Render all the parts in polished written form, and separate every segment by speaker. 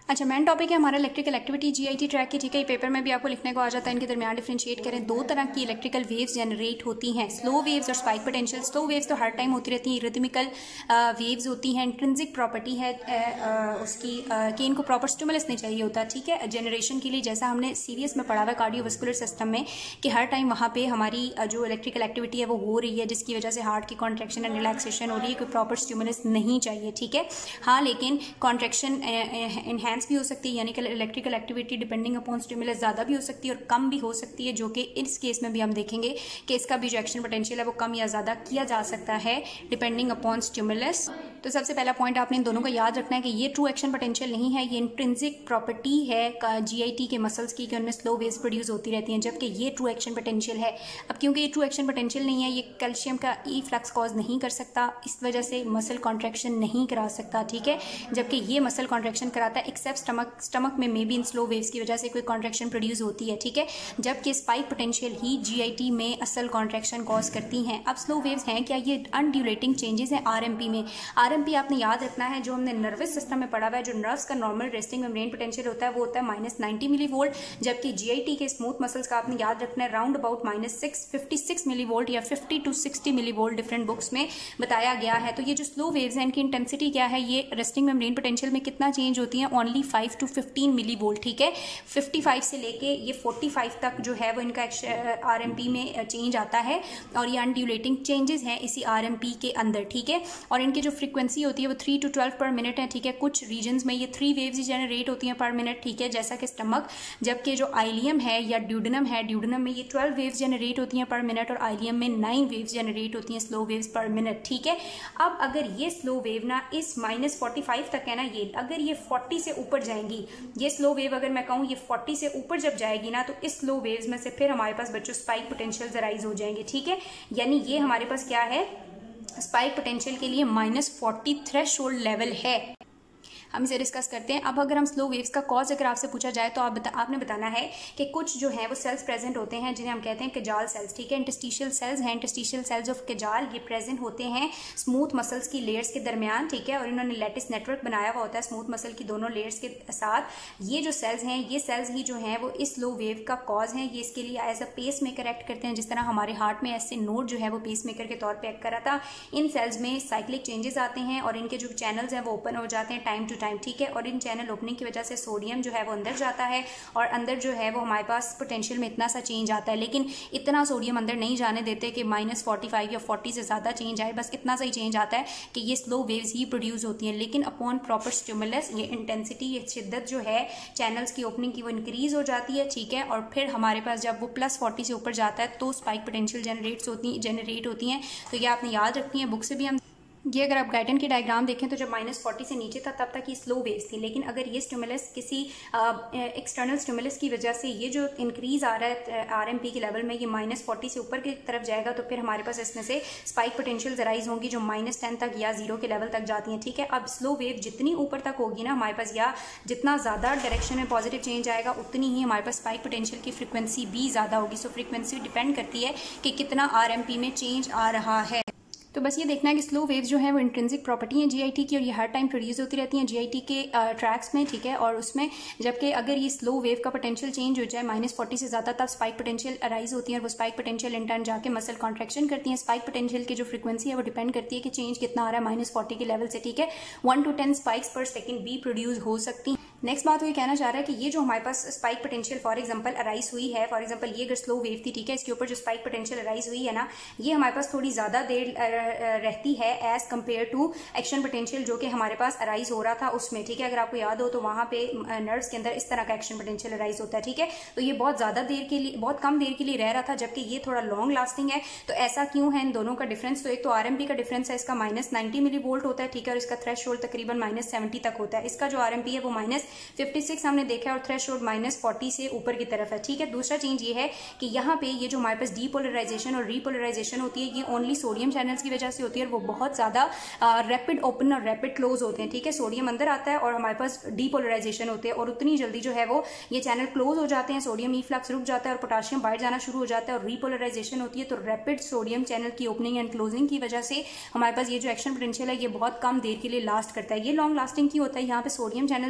Speaker 1: अच्छा, main topic है हमारा इलेक्ट्रिकल एक्टिविटी जीआईटी ट्रैक की। ठीक है, पेपर में भी आपको लिखने को आ जाता है। इनके दरमियान डिफरेंशिएट करें। दो तरह की इलेक्ट्रिकल वेव्स जनरेट होती हैं, स्लो वेव्स और स्पाइक पोटेंशियल। स्लो वेव्स तो हर टाइम होती रहती हैं, रिदमिकल वेव्स होती हैं। इंट्रिंसिक प्रॉपर्टी है उसकी कि इनको प्रॉपर स्टिमुलस नहीं चाहिए होता। ठीक है, जनरेशन के लिए, जैसा हमने सीरियस में पढ़ा हुआ कार्डियोवास्कुलर सिस्टम में कि हर टाइम वहाँ पे हमारी जो इलेक्ट्रिकल एक्टिविटी है वो हो रही है, जिसकी वजह से हार्ट की कॉन्ट्रैक्शन एंड रिलैक्सेशन हो रही है, कोई प्रॉपर स्टिमुलस नहीं चाहिए। ठीक है, हाँ, लेकिन कॉन्ट्रैक्शन इनहैंस भी हो सकती है, यानी कि electrical activity depending upon stimulus ज़्यादा भी हो सकती है और कम भी हो सकती है, जो कि इस केस में भी हम देखेंगे कि इसका भी जो एक्शन पोटेंशियल है वो कम या ज़्यादा किया जा सकता है डिपेंडिंग अपॉन स्टिमुलस। तो सबसे पहला पॉइंट आपने इन दोनों को याद रखना है कि ये ट्रू एक्शन पोटेंशियल नहीं है, ये इंट्रिंसिक प्रॉपर्टी है जीआईटी के मसल्स की कि उनमें स्लो वेव्स प्रोड्यूस होती रहती हैं, जबकि ये ट्रू एक्शन पोटेंशियल है। अब क्योंकि ये ट्रू एक्शन पोटेंशियल नहीं है, ये कैल्शियम का ई फ्लक्स कॉज नहीं कर सकता, इस वजह से मसल कॉन्ट्रैक्शन नहीं करा सकता। ठीक है, जबकि ये मसल कॉन्ट्रैक्शन कराता है, एक्सेप्ट स्टमक में maybe in slow waves की वजह से कोई कॉन्ट्रैक्शन प्रोड्यूस होती है। ठीक है, जबकि स्पाइक पोटेंशियल ही जीआईटी में असल कॉन्ट्रैक्शन कॉज करती हैं। अब स्लो वेव्स हैं क्या? ये अनड्यूलेटिंग चेंजेस हैं आरएमपी में। आरएमपी आपने याद रखना है, जो हमने नर्वस सिस्टम में पढ़ा हुआ है, जो नर्व्स का नॉर्मल रेस्टिंग मेम्ब्रेन पोटेंशियल होता है वो होता है -90 मिलीवोल्ट, जबकि जीआईटी के स्मूथ मसल्स का आपने याद रखना है राउंड अबाउट -56 मिलीवोल्ट या 50 to 60 मिलीवोल्ट डिफरेंट बुक्स में बताया गया है। तो ये जो स्लो वेव्स हैं इनकी इंटेंसिटी क्या है? ये रेस्टिंग मेम्ब्रेन पोटेंशियल में कितना चेंज होती है? Only 5 to 15 millivolt. ठीक है, 55 से लेके ये 45 तक जो है वो इनका आरएमपी में चेंज आता है और ये अनड्यूलेटिंग चेंजेस हैं इसी आरएमपी के अंदर। ठीक है, और इनकी जो फ्रीक्वेंसी होती है वो 3 to 12 पर मिनट है। ठीक है, कुछ रीजन्स में ये 3 वेव्स ही जनरेट होती हैं पर मिनट। ठीक है, जैसा कि स्टमक, जबकि जो आइलियम है या ड्यूडेनम है, ड्यूडेनम में ये 12 वेव्स जनरेट होती हैं पर मिनट और आइलियम में 9 वेव्स जनरेट होती हैं स्लो वेव्स पर मिनट। ठीक है, अब अगर ये स्लो वेव ना इस -45 तक है ना, ये अगर ये 40 से ऊपर जाएंगी, ये स्लो वेव अगर मैं कहूँ ये 40 से ऊपर जब जाएगी ना, तो इस स्लो वेव्स में से फिर हमारे पास बच्चों स्पाइक पोटेंशियल राइज हो जाएंगे। ठीक है, यानी ये हमारे पास क्या है? स्पाइक पोटेंशियल के लिए -40 थ्रेशोल्ड लेवल है। हम इसे डिस्कस करते हैं। अब अगर हम स्लो वेव्स का कॉज अगर आपसे पूछा जाए तो आपने बताना है कि कुछ जो है वो सेल्स प्रेजेंट होते हैं जिन्हें हम कहते हैं केजाल सेल्स। ठीक है, इंटरस्टिशियल सेल्स हैं, इंटरस्टिशियल सेल्स ऑफ केजाल, ये प्रेजेंट होते हैं स्मूथ मसल्स की लेयर्स के दरमियान। ठीक है, और इन्होंने लैटिस नेटवर्क बनाया हुआ होता है स्मूथ मसल की दोनों लेयर्स के साथ। ये जो सेल्स हैं, ये सेल्स ही जो हैं वो इस स्लो वेव का कॉज हैं। ये इसके लिए as a pacemaker act करते हैं, जिस तरह हमारे हार्ट में ऐसे नोड जो है वो पेस मेकर के तौर पर एक्ट करा था। इन सेल्स में साइक्लिक चेंजेस आते हैं और इनके जो चैनल्स हैं वो ओपन हो जाते हैं टाइम टू टाइम। ठीक है, और इन चैनल ओपनिंग की वजह से सोडियम जो है वो अंदर जाता है और अंदर जो है वो हमारे पास पोटेंशियल में इतना सा चेंज आता है, लेकिन इतना सोडियम अंदर नहीं जाने देते कि -45 या 40 से ज़्यादा चेंज आए, बस इतना सा ही चेंज आता है कि ये स्लो वेव्स ही प्रोड्यूस होती हैं। लेकिन अपॉन प्रॉपर स्टिमुलस ये इंटेंसिटी, ये शिद्दत जो है चैनल्स की ओपनिंग की वो इंक्रीज हो जाती है। ठीक है, और फिर हमारे पास जब वो +40 से ऊपर जाता है तो स्पाइक पोटेंशियल जनरेट होती हैं। तो ये आपने याद रखनी है, बुक से भी हम ये अगर आप गाइडन की डायग्राम देखें तो जब -40 से नीचे था तब तक ये स्लो वेव्स थी, लेकिन अगर ये स्टिमुलस किसी एक्सटर्नल स्टिमुलस की वजह से ये जो इंक्रीज आ रहा है आरएमपी के लेवल में, ये -40 से ऊपर की तरफ जाएगा तो फिर हमारे पास इसमें से स्पाइक पोटेंशियल राइज होंगी जो -10 तक या 0 के लेवल तक जाती हैं। ठीक है, अब स्लो वेव जितनी ऊपर तक होगी ना हमारे पास, या जितना ज़्यादा डायरेक्शन में पॉजिटिव चेंज आएगा उतनी ही हमारे पास स्पाइक पोटेंशियल की फ्रिक्वेंसी भी ज़्यादा होगी। सो फ्रिक्वेंसी डिपेंड करती है कि कितना आरएमपी में चेंज आ रहा है। तो बस ये देखना है कि स्लो वेव्स जो है वो इंट्रिंसिक प्रॉपर्टी है जीआईटी की और ये हर टाइम प्रोड्यूस होती रहती हैं जीआईटी के ट्रैक्स में। ठीक है, और उसमें जबकि अगर ये स्लो वेव का पोटेंशियल चेंज हो जाए -40 से ज़्यादा, तब स्पाइक पोटेंशियल अराइज होती है और वो स्पाइक पोटेंशियल इन टर्न जाके मसल कॉन्ट्रैक्शन करती हैं। स्पाइक पोटेंशियल की जो फ्रीक्वेंसी है वो डिपेंड करती है कि चेंज कितना आ रहा है -40 के लेवल से। ठीक है, 1 to 10 स्पाइक्स पर सेकेंड भी प्रोड्यूस हो सकती हैं। नेक्स्ट बात वो ये कहना चाह रहा है कि ये जो हमारे पास spike potential for example arise हुई है, फॉर एग्जांपल ये अगर स्लो वेव थी, ठीक है, इसके ऊपर जो स्पाइक पोटेंशियल अराइज हुई है ना, ये हमारे पास थोड़ी ज़्यादा देर रहती है as compare to action potential जो कि हमारे पास अराइज हो रहा था उसमें। ठीक है, अगर आपको याद हो तो वहाँ पे नर्व्स के अंदर इस तरह का एक्शन पोटेंशियल अराइज होता है। ठीक है, तो ये बहुत ज़्यादा देर के लिए, बहुत कम देर के लिए रह रहा था, जबकि ये थोड़ा लॉन्ग लास्टिंग है। तो ऐसा क्यों है इन दोनों का डिफरेंस? तो एक तो आरएमपी का डिफरेंस है, इसका -90 मिलीवोल्ट होता है। ठीक है, और इसका थ्रेशोल्ड तकरीबन -70 तक होता है। इसका जो आरएमपी है वो -56 हमने देखा है और थ्रेशोल्ड -40 से ऊपर की तरफ है। ठीक है, दूसरा चेंज ये है कि यहाँ पे ये जो हमारे पास डीपोलराइजेशन और रीपोलराइजेशन होती है, ये ओनली सोडियम चैनल्स की वजह से होती है और वो बहुत ज़्यादा रैपिड ओपन और रैपिड क्लोज होते हैं। ठीक है, सोडियम अंदर आता है और हमारे पास डीपोलराइजेशन होते हैं और उतनी जल्दी जो है वो ये चैनल क्लोज हो जाते हैं, सोडियम ई फ्लक्स रुक जाता है और पोटाशियम बाहर जाना शुरू हो जाता है और रीपोलराइजेशन होती है। तो रैपिड सोडियम चैनल की ओपनिंग एंड क्लोजिंग की वजह से हमारे पास ये जो एक्शन पोटेंशियल है ये बहुत कम देर के लिए लास्ट करता है। ये लॉन्ग लास्टिंग क्यों होता है? यहाँ पे सोडियम चैनल्स नहीं होते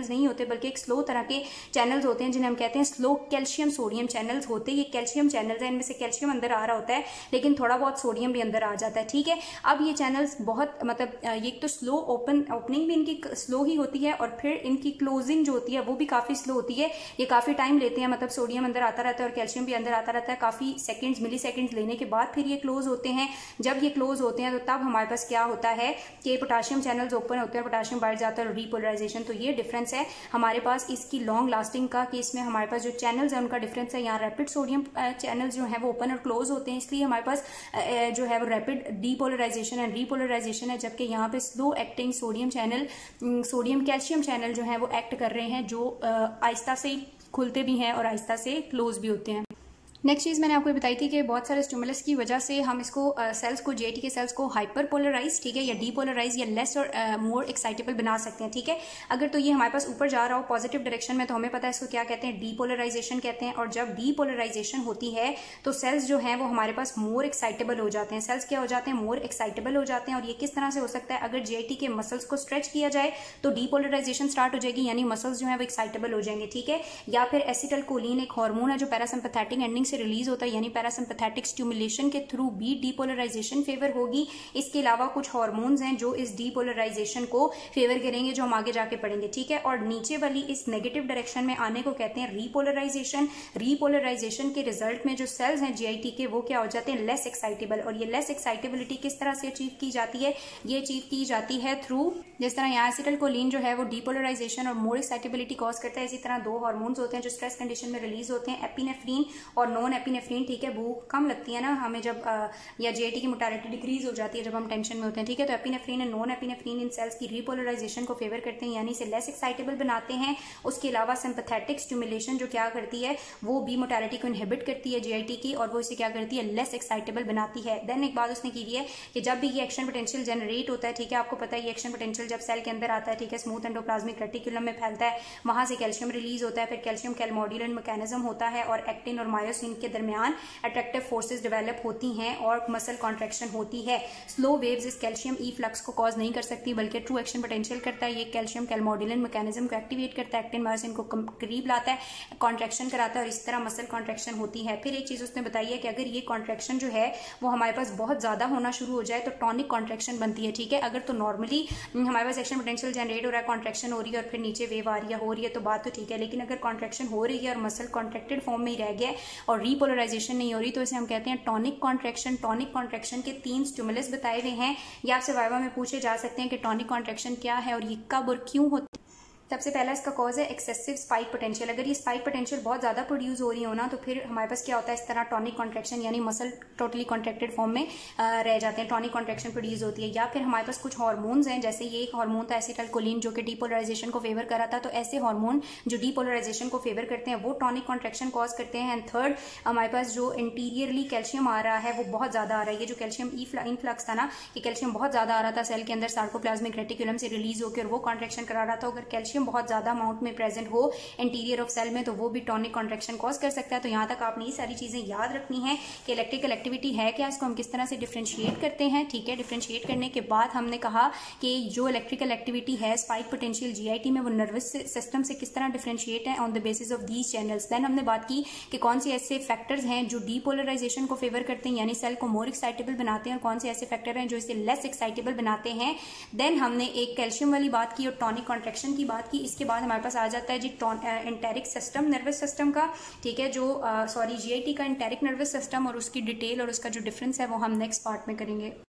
Speaker 1: बल्कि एक स्लो तरह के चैनल्स होते हैं जिन्हें हम कहते हैं स्लो कैल्शियम सोडियम चैनल्स होते हैं। ये कैल्शियम चैनल्स हैं, इनमें से कैल्शियम अंदर आ रहा होता है लेकिन थोड़ा बहुत सोडियम भी अंदर आ जाता है, ठीक है। अब ये चैनल्स बहुत मतलब ये तो स्लो ओपनिंग भी इनकी स्लो ही होती है और फिर इनकी क्लोजिंग जो होती है वो भी काफी स्लो होती है। ये काफी टाइम लेते हैं, मतलब सोडियम अंदर आता रहता है और कैल्शियम भी अंदर आता रहता है, काफी सेकंड्स मिली सेकंड्स लेने के बाद फिर ये क्लोज होते हैं। जब ये क्लोज होते हैं तो तब हमारे पास क्या होता है कि पोटाशियम चैनल्स ओपन होते हैं और पोटाशियम बढ़ जाता है और रीपोलराइजेशन। तो ये डिफरेंस है हमारे पास इसकी लॉन्ग लास्टिंग का, कि इसमें हमारे पास जो चैनल्स है उनका डिफरेंस है। यहाँ रैपिड सोडियम चैनल्स जो है वो ओपन और क्लोज होते हैं, इसलिए हमारे पास जो है वो रैपिड डीपोलराइजेशन एंड रीपोलराइजेशन है, जबकि यहाँ पे slow acting sodium channel sodium calcium channel जो है वो एक्ट कर रहे हैं, जो आहिस्ता से खुलते भी हैं और आहिस्ता से क्लोज भी होते हैं। नेक्स्ट चीज़ मैंने आपको बताई थी कि बहुत सारे स्टिमुलस की वजह से हम इसको सेल्स को जीआईटी के सेल्स को हाइपर पोलराइज, ठीक है, या डीपोलराइज या लेस और मोर एक्साइटेबल बना सकते हैं, ठीक है। अगर तो ये हमारे पास ऊपर जा रहा हो पॉजिटिव डायरेक्शन में तो हमें पता है इसको क्या कहते हैं, डीपोलराइजेशन कहते हैं। और जब डीपोलराइजेशन होती है तो सेल्स जो है वो हमारे पास मोर एक्साइटेबल हो जाते हैं। सेल्स क्या हो जाते हैं, मोर एक्साइटेबल हो जाते हैं। और ये किस तरह से हो सकता है, अगर जीआईटी के मसल्स को स्ट्रेच किया जाए तो डीपोलराइजेशन स्टार्ट हो जाएगी, यानी मसल्स जो है वो एक्साइटेबल हो जाएंगे, ठीक है। या फिर एसिटाइलकोलिन एक हार्मोन है जो पैरासिम्पैथेटिक एंडिंग से रिलीज होता है, यानी पैरासिम्पैथेटिक स्टिमुलेशन के थ्रू भी डीपोलराइजेशन फेवर होगी। इसके अलावा कुछ हार्मोन्स हैं जो इस डीपोलराइजेशन को फेवर करेंगे, जो हम आगे जाके पढ़ेंगे, ठीक है। और नीचे वाली इस नेगेटिव डायरेक्शन में आने को कहते हैं रीपोलराइजेशन। रीपोलराइजेशन के रिजल्ट में जो सेल्स हैं जीआईटी के वो क्या हो जाते हैं, लेस एक्साइटेबल। और ये लेस एक्साइटेबिलिटी किस तरह से अचीव की जाती है, ये अचीव की जाती है थ्रू, जिस तरह यहाँ एसिटाइलकोलिन जो है वो डीपोलराइजेशन और मोर एक्साइटेबिलिटी कॉज करता है, इसी तरह दो हार्मोन्स होते हैं जो स्ट्रेस कंडीशन में रिलीज होते हैं, एपिनेफ्रीन और नॉन एपिनेफ्रीन, ठीक है। भूख कम लगती है ना हमें जब या जीआईटी की मोटालिटी डिक्रीज हो जाती है जब हम टेंशन में होते हैं, ठीक है। तो एपिनेफ्रीन एंड नॉन एपिनेफ्रीन इन सेल्स की रीपोलराइजेशन को फेवर करते हैं, यानी इसे लेस एक्साइटेबल बनाते हैं। उसके अलावा सिंपैथेटिक स्टिमुलेशन जो क्या करती है वो बी मोटालिटी को इनहिबिट करती है जीआईटी की, और वो इसे क्या करती है, लेस एक्साइटेबल बनाती है। देन एक बात उसने की है कि जब भी ये एक्शन पोटेंशियल जनरेट होता है, ठीक है, आपको पता है ये एक्शन पोटेंशियल जब सेल के अंदर आता है, ठीक है, स्मूथ एंडोप्लाज्मिक रेटिकुलम में फैलता है, वहां से कैल्शियम रिलीज होता है, फिर कैल्शियम कैलमोड्यूलेंट मैकेनिज्म होता है और एक्टिन और मायोसिन के दरमियान अट्रैक्टिव फोर्सेस डेवलप होती हैं और मसल कॉन्ट्रैक्शन होती है। स्लो वेव्स इस कैल्शियम ई फ्लक्स को कॉज नहीं कर सकती, बल्कि ट्रू एक्शन पोटेंशियल करता है। ये कैल्शियम कैलमोड्यूलेंट मैकेनिज्म को एक्टिवेट करता है, एक्टिन मायोसिन को करीब लाता है, कॉन्ट्रैक्शन कराता है और इस तरह मसल कॉन्ट्रैक्शन होती है। फिर एक चीज उसने बताई है कि अगर ये कॉन्ट्रैक्शन जो है वो हमारे पास बहुत ज्यादा होना शुरू हो जाए तो टॉनिक कॉन्ट्रैक्शन बनती है, ठीक है। अगर तो नॉर्मली हमारे पास एक्शन पोटेंशियल जनरेट हो रहा है, कॉन्ट्रैक्शन हो रही है और फिर नीचे वेव आ रही है, हो रही है, तो बात तो ठीक है। लेकिन अगर कॉन्ट्रैक्शन हो रही है और मसल कॉन्ट्रैक्टेड फॉर्म में ही रह गया और रीपोलराइजेशन नहीं हो रही, तो इसे हम कहते हैं टॉनिक कॉन्ट्रैक्शन। टॉनिक कॉन्ट्रैक्शन के 3 स्टिमुलस बताए हुए हैं, ये आपसे वाइवा में पूछे जा सकते हैं कि टॉनिक कॉन्ट्रैक्शन क्या है और ये कब और क्यों होता है। सबसे पहला इसका कॉज है एक्सेसिव स्पाइक पोटेंशियल। अगर ये स्पाइक पोटेंशियल बहुत ज्यादा प्रोड्यूस हो रही हो ना तो फिर हमारे पास क्या होता है, इस तरह टॉनिक कॉन्ट्रैक्शन, यानी मसल टोटली कॉन्ट्रैक्टेड फॉर्म में रह जाते हैं, टॉनिक कॉन्ट्रैक्शन प्रोड्यूस होती है। या फिर हमारे पास कुछ हार्मोन्स हैं, जैसे ये एक हार्मोन था एसिटाइलकोलिन जो कि डीपोलराइजेशन को फेवर कर रहा था, तो ऐसे हार्मोन जो डीपोलराइजेशन को फेवर करते हैं वो टॉनिक कॉन्ट्रैक्शन कॉज करते हैं। एंड थर्ड, हमारे पास जो इंटीरियरली कैल्शियम आ रहा है वो बहुत ज्यादा आ रहा है। ये जो कैल्शियम इनफ्लक्स था ना, ये कैल्शियम बहुत ज्यादा आ रहा था सेल के अंदर सार्कोप्लाज्मिक रेटिकुलम से रिलीज होकर वो कॉन्ट्रैक्शन करा रहा था। अगर कैल्शियम बहुत ज्यादा अमाउंट में प्रेजेंट हो इंटीरियर ऑफ सेल में तो वो भी टॉनिक कॉन्ट्रैक्शन कॉज कर सकता है। तो यहां तक आपने ये सारी चीजें याद रखनी है कि इलेक्ट्रिकल एक्टिविटी है क्या, इसको हम किस तरह से डिफरेंशिएट करते हैं, ठीक है। डिफरेंशिएट करने के बाद हमने कहा कि जो इलेक्ट्रिकल एक्टिविटी है स्पाइक पोटेंशियल जीआईटी में वो नर्वस सिस्टम से किस तरह डिफरेंशिएट है on the basis of these channels. Then हमने बात की कि कौन से ऐसे फैक्टर्स हैं जो डीपोलराइजेशन को फेवर करते हैं, यानी सेल को मोर एक्साइटेबल बनाते हैं, और कौन से ऐसे फैक्टर हैं जो इसे लेस एक्साइटेबल बनाते हैं। देन हमने एक कैल्शियम वाली बात की और टॉनिक कॉन्ट्रैक्शन की बात की। इसके बाद हमारे पास आ जाता है जी एंटेरिक सिस्टम नर्वस सिस्टम का, ठीक है, जो जीआईटी का एंटेरिक नर्वस सिस्टम, और उसकी डिटेल और उसका जो डिफरेंस है वो हम नेक्स्ट पार्ट में करेंगे।